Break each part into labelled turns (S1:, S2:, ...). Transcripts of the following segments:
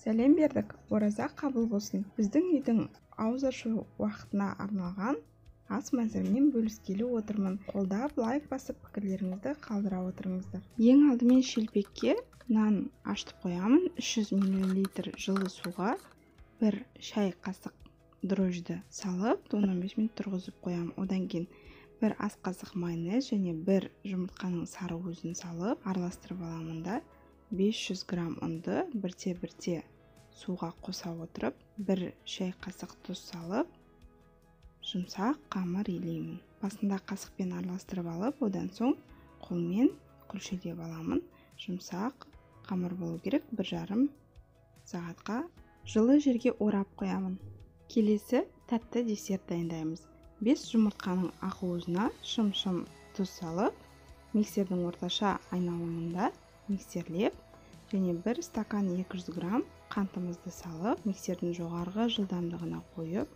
S1: Сәлем бердік, ораза қабыл болсын. Біздің үйдің ауыз ашу уақытына арналған ас мәзірмен бөліскелі отырмын. Қолдап, лайк басып, пікірлеріңізді қалдыра отырыңыздар. Ең алдымен шелпекке нан ашытып қоямын. 300 мл жылы суға 1 шай қасық дрожжды салып, 10-15 минут тұрғызып қоямын. Одан кейін 1 ас қасық майонез және 1 жұмыртқаның сары көзін салып, араластырып аламын да 500 грамм ұнды бірте-бірте суға қоса отырып, 1 шай қасық тұз салып, жұмсақ қамыр илеймін. Басында қасықпен араластырып алып, одан соң қолмен күлшелеп аламын. Жұмсақ қамыр болу керек. 1,5 сағатқа жылы жерге орап қоямын. Келесі тәтті десерт дайындаймыз. 5 жұмыртқаның ақуызына шым-шым тұз салып, миксердің орташа айналымында миксерлеп, және 1 стакан 200 грамм қантымызды салып, миксердің жоғарғы жылдамдығына қойып,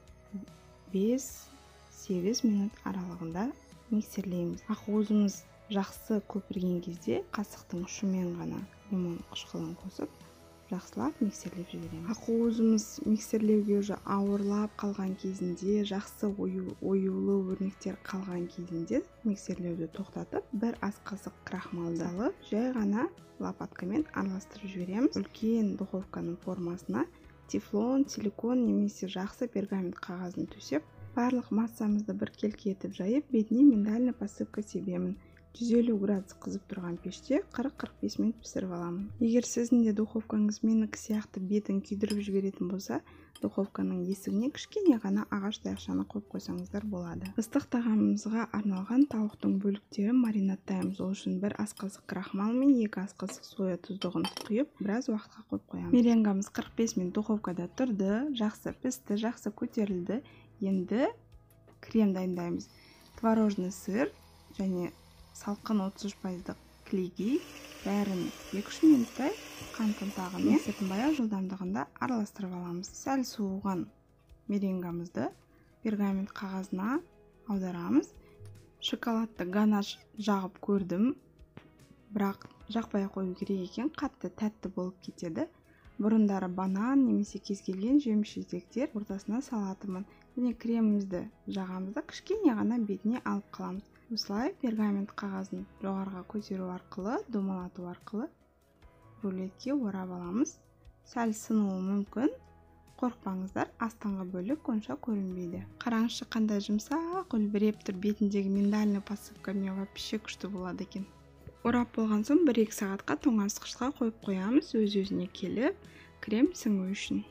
S1: 5-8 минут аралығында миксерлейміз. Ақуызымыз жақсы көпірген кезде қасықтың ұшымен ғана лимон қышқылын қосып, жақсылап миксерлеп жібереміз. Ақуызымыз миксерлеуге уже ауырлап қалған кезінде, жақсы оюлы өрнектер қалған кезінде миксерлеуді тоқтатып, 1 ас қасық крахмалды алып, жай ғана лопаткамен араластырып жібереміз. Үлкен духовканың формасына тефлон, силикон немесе жақсы пергамент қағазын төсеп, барлық массамызды біркелкі етіп жайып, бетіне миндальный посыпка себемін. 150 градус қызып тұрған пеште 40-45 минут пісіріп аламын. Егер сіздің де духовкаңыз менікі сияқты бетін күйдіріп жіберетін болса, духовканың есігіне кішкене ғана ағаш таяқшаны қойып қойсаңыздар болады. Ыстық тағамымызға арналған тауықтың бөліктерін маринадтаймыз. Ол үшін 1 ас қасық крахмал мен 2 ас қасық соя тұздығын құйып, біраз уақытқа қойып қоямыз. Меренгамыз 45 минут духовкада тұрды, жақсы пісті, жақсы көтерілді. Енді крем дайындаймыз. Творожный сыр және салқын 33% клейгей бәрін 2-3 минуттай қант ұнтағымен миксердің баяу жылдамдығында араластырып аламыз. Сәл суыған меренгамызды пергамент қағазына аударамыз. Шоколадты ганаш жағып көрдім, бірақ жақпай қою керек екен, қатты тәтті болып кетеді. Бұрындары банан немесе кез келген жеміс-жидектер ортасына салатынмын. Және кремімізді жағамызда кішкене ғана бетіне алып қаламыз. Осылай пергамент қағазын жоғарыға көтеру арқылы, домалату арқылы рулетке орап аламыз. Сәл сынуы мүмкін. Қорықпаңыздар, астыңғы бөлік онша көрінбейді. Қараңызшы қандай жұмсақ үлбіреп тұр, бетіндегі миндальный посыпка вообще күшті болады екен. Орап болған соң 1-2 сағатқа тоңазытқышқа қойып қоямыз, өз-өзіне келіп, крем сіңу үшін.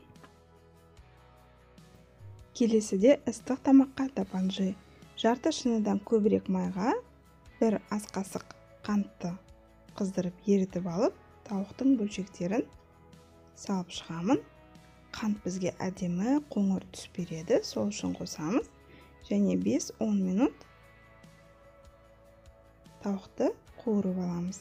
S1: Келесіде ыстық тамаққа тапанжы. Жарты шыныдан көбірек майға 1 ас қасық қантты қыздырып ерітіп алып, тауықтың бөлшектерін салып шығамын. Қант бізге әдемі қоңыр түс береді, сол үшін қосамыз. Және 5-10 минут тауықты қуырып аламыз.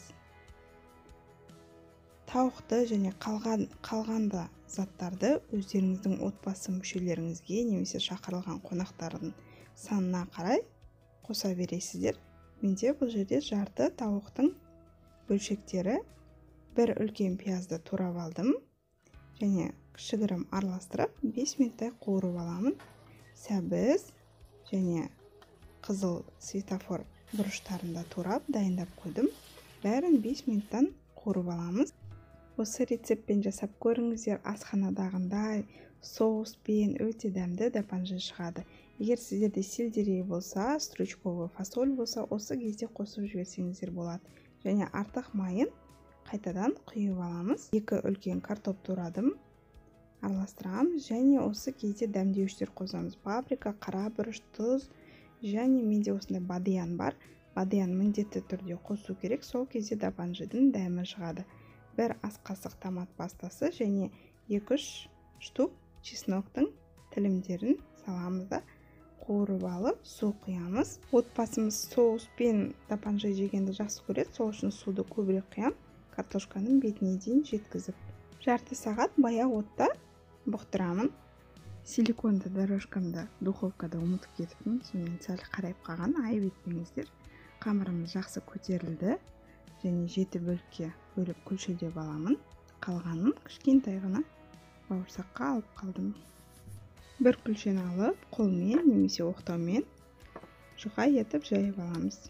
S1: Тауықты және қалғанда заттарды өздеріңіздің отбасы мүшелеріңізге немесе шақырылған қонақтардың санына қарай қоса бересіздер. Менде бұл жерде жарты тауықтың бөлшектері, 1 үлкен пиязды турап алдым және кішігірім араластырып 5 минуттай қуырып аламын. Сәбіз және қызыл светофор бұрыштарында турап дайындап қойдым. Бәрін 5 минуттан қуырып аламыз. Осы рецептпен жасап көріңіздер, асханадағындай соуспен өте дәмді дапанжы шығады. Егер сіздерде сельдерей болса, стручковый фасоль болса, осы кезде қосып жіберсеңіздер болады. Және артық майын қайтадан құйып аламыз. 2 үлкен картоп турадым, араластырамыз және осы кезде дәмдеуіштер қосамыз. Паприка, қара бұрыш, тұз және менде осындай бадиян бар. Бадиян міндетті түрде қосу керек, сол кезде дапанжыдың дәмі шығады. 1 ас қасық томат пастасы және 2-3 штук чесноктың тілімдерін саламыз да қуырып алып, су құямыз. Отбасымыз соуспен тапанжы жегенді жақсы көреді, сол үшін суды көбірек құям, картошканың бетіне дейін жеткізіп. Жарты сағат баяу отта бұқтырамын. Силиконды дорожкамды духовкада ұмытып кетіппін, сонымен сәл қарайып қалған, айып етпеңіздер. Қамырымыз жақсы көтерілді және 7 бөлікке бөліп күлшілдеп аламын. қалғанын кішкентай ғана бауырсаққа алып қалдым. Бір күлшені алып, қолмен немесе оқтаумен жұқа етіп жайып аламыз.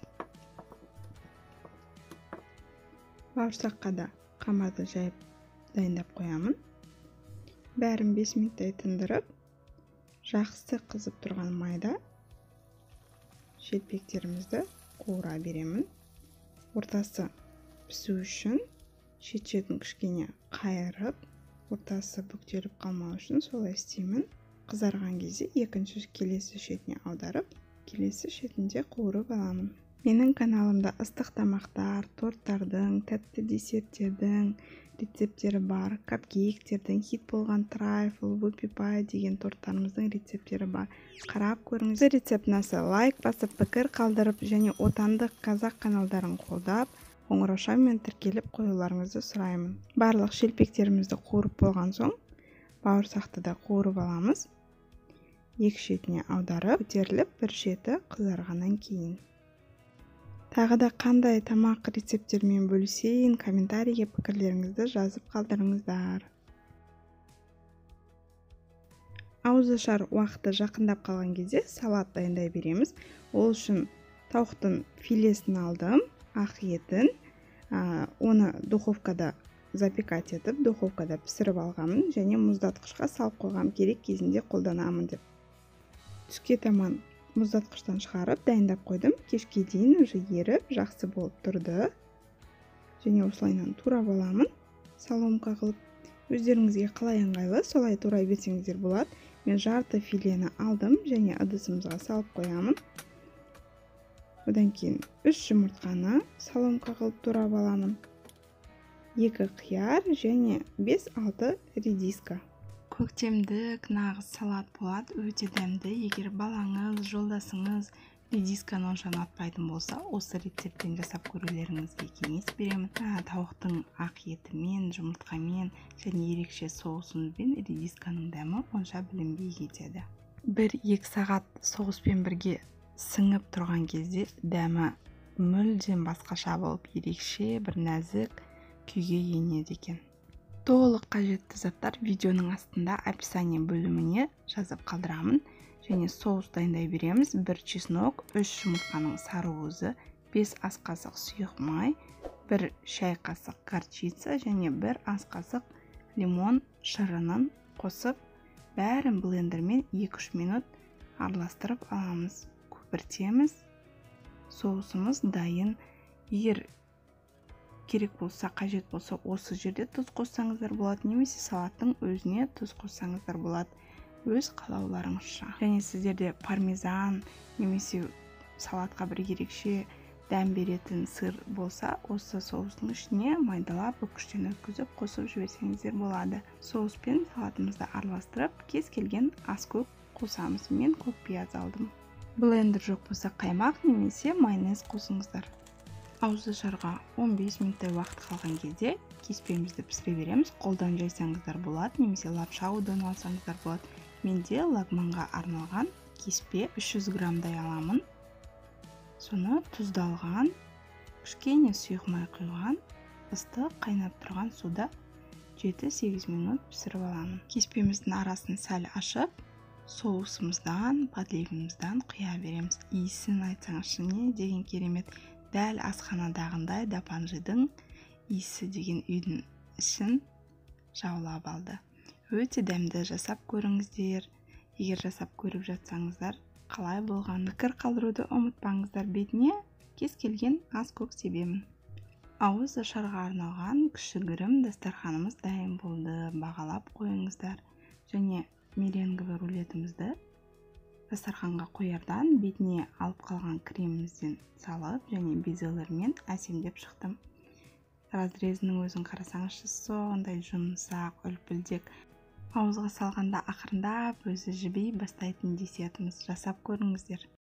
S1: Бауырсаққа да қамырды жайып дайындап қоямын. Бәрін 5 минуттай тындырып, жақсы қызып тұрған майда шелпектерімізді қуыра беремін. Ортасы пісу үшін шет-шетін кішкене қайырып, ортасы бүктеліп қалмау үшін солай істеймін. Қызарған кезде екінші келесі шетіне аударып, келесі шетінде қуырып аламын. Менің каналымда ыстық тамақтар, торттардың, тәтті десерттердің рецептері бар. Капкейктердің, хит болған трайфл, вупи пай деген торттарымыздың рецептері бар. Қарап көріңіз. Рецепт ұнаса лайк басып, пікір қалдырып және отандық қазақ каналдарын қолдап, қоңыраушамен тіркеліп қоюларыңызды сұраймын. Барлық шелпектерімізді қуырып болған соң, бауырсақты да қуырып аламыз. Екі шетіне аударып, көтеріліп, бір шеті қызарғаннан кейін. Тағы да қандай тамақ рецепттермен бөлісейін, комментарийге пікірлеріңізді жазып қалдырыңыздар. Ауызашар уақыты жақындап қалған кезде салат дайындай береміз. Ол үшін тауықтың филесін алдым, ақ етін, оны духовкада запекать етіп, духовкада пісіріп алғанмын және мұздатқышқа салып қойғам, керек кезінде қолданамын деп. Түске таман мұздатқыштан шығарып дайындап қойдым. Кешке дейін уже еріп, жақсы болып тұрды. Және осылайынан турап аламын, соломка қылып. Өздеріңізге қалай ыңғайлы, солай турай берсеңіздер болады. Мен жарты филені алдым және ыдысымызға салып қоямын. Одан кейін 3 жұмыртқаны соломка қылып турап аламын. 2 қияр және 5-6 редиска. Көктемдік нағыз салат болады, өте дәмді. Егер балаңыз, жолдасыңыз редисканы онша ұнатпайтын болса, осы рецептпен жасап көрулеріңізге кеңес беремін. Тауықтың ақ етімен, жұмыртқамен және ерекше соусымызбен редисканың дәмі онша білінбей кетеді. 1-2 сағат соуспен бірге сіңіп тұрған кезде дәмі мүлдем басқаша болып, ерекше бір нәзік күйге енеді екен. Толық қажетті заттар видеоның астында описание бөліміне жазып қалдырамын. Және соус дайындай береміз. 1 чеснок, 3 жұмыртқаның сарыуызы, 5 ас қасық сұйық май, 1 шай қасық горчица және 1 ас қасық лимон шырынын қосып, бәрін блендермен 2-3 минут араластырып аламыз. Көпіртеміз. Соусымыз дайын. Егер керек болса, қажет болса, осы жерде тұз қоссаңыздар болады, немесе салаттың өзіне тұз қоссаңыздар болады, өз қалауларыңызша. Және сіздерде пармезан немесе салатқа бір ерекше дәм беретін сыр болса, осы соустың ішіне майдалап, бүкіштен өткізіп қосып жіберсеңіздер болады. Соуспен салатымызды араластырып, кез келген ас көк қосамыз. Мен көк пияз алдым. Блендер жоқ болса, қаймақ немесе майонез қосыңыздар. Ауызашарға 15 минуттай уақыт қалған кезде кеспемізді пісіре береміз. Қолдан жайсаңыздар болады, немесе лапшаудан алсаңыздар болады. Менде лагманға арналған кеспе 300 граммдай аламын. Соны тұздалған, кішкене сұйық май құйған, ыстық қайнап тұрған суда 7-8 минут пісіріп аламын. Кеспеміздің арасын сәл ашып, соусымыздан, подливіміздан құя береміз. Иісін айтсаңызшы, не деген керемет. Дәл асханадағындай дапанжидың иісі деген үйдің ішін жаулап алды. Өте дәмді, жасап көріңіздер. Егер жасап көріп жатсаңыздар, қалай болған, пікір қалдыруды ұмытпаңыздар. Бетіне кез келген ас көк себемін. Ауызашарға арналған кішігірім дастарханымыз дайын болды. Бағалап қойыңыздар. Және меренговый рулетімізді дастарханға қоярдан бетіне алып қалған кремімізден салып және безелермен әсемдеп шықтым. Разрезінің өзін қарасаңызшы, сондай жұмсақ, үлпілдек. Ауызға салғанда ақырындап өзі жіби бастайтын десертіміз. Жасап көріңіздер.